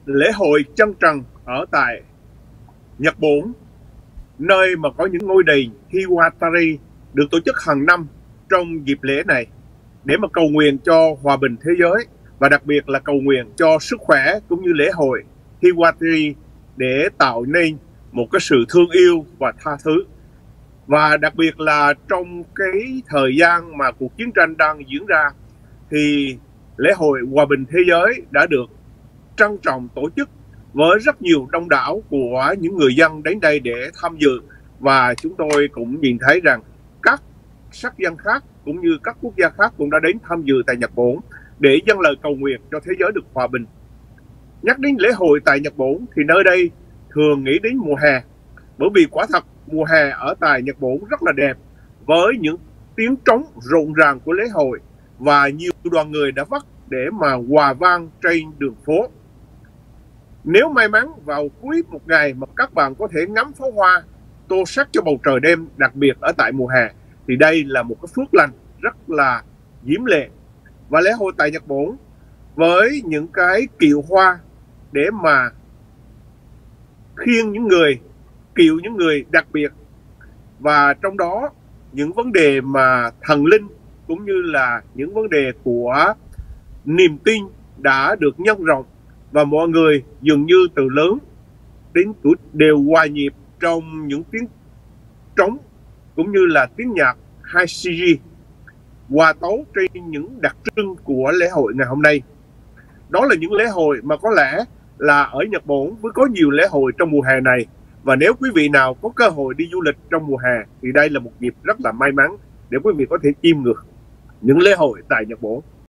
Lễ hội Trăng Trần ở tại Nhật Bản, nơi mà có những ngôi đền Hiwatari được tổ chức hàng năm trong dịp lễ này để mà cầu nguyện cho hòa bình thế giới, và đặc biệt là cầu nguyện cho sức khỏe, cũng như lễ hội Hiwatari để tạo nên một cái sự thương yêu và tha thứ. Và đặc biệt là trong cái thời gian mà cuộc chiến tranh đang diễn ra thì lễ hội hòa bình thế giới đã được trân trọng tổ chức với rất nhiều đông đảo của những người dân đến đây để tham dự. Và chúng tôi cũng nhìn thấy rằng các sắc dân khác cũng như các quốc gia khác cũng đã đến tham dự tại Nhật Bản để dâng lời cầu nguyện cho thế giới được hòa bình. Nhắc đến lễ hội tại Nhật Bản thì nơi đây thường nghĩ đến mùa hè, bởi vì quả thật mùa hè ở tại Nhật Bản rất là đẹp, với những tiếng trống rộn ràng của lễ hội và nhiều đoàn người đã vắt để mà hòa vang trên đường phố. Nếu may mắn vào cuối một ngày mà các bạn có thể ngắm pháo hoa tô sắc cho bầu trời đêm, đặc biệt ở tại mùa hè, thì đây là một cái phước lành rất là diễm lệ. Và lễ hội tại Nhật Bản với những cái kiệu hoa để mà khiêng những người, kiệu những người đặc biệt, và trong đó những vấn đề mà thần linh cũng như là những vấn đề của niềm tin đã được nhân rộng, và mọi người dường như từ lớn đến tuổi đều hòa nhịp trong những tiếng trống cũng như là tiếng nhạc Haishiji, hòa tấu trên những đặc trưng của lễ hội ngày hôm nay. Đó là những lễ hội mà có lẽ là ở Nhật Bản mới có nhiều lễ hội trong mùa hè này. Và nếu quý vị nào có cơ hội đi du lịch trong mùa hè thì đây là một dịp rất là may mắn để quý vị có thể chiêm ngưỡng những lễ hội tại Nhật Bản.